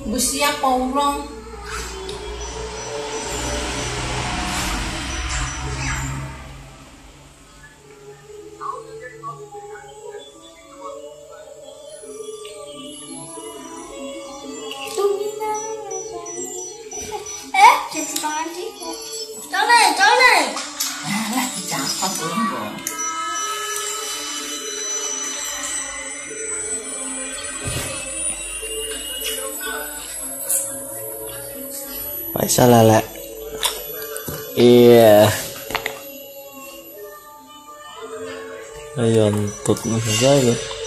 Wis siap apa urung? Jadi banget sih. Colek. Alah, dicapat urung. Bisa lele. Iya. Ayo, untuk saja.